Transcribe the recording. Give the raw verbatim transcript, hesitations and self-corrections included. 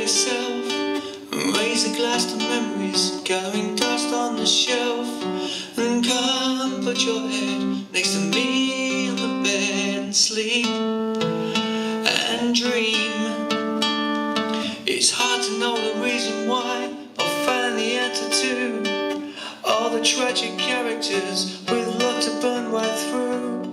yourself and raise a glass to memories gathering dust on the shelf. And come put your head next to me on the bed and sleep and dream. It's hard to know the reason why, or find the answer to all the tragic characters with love to burn right through.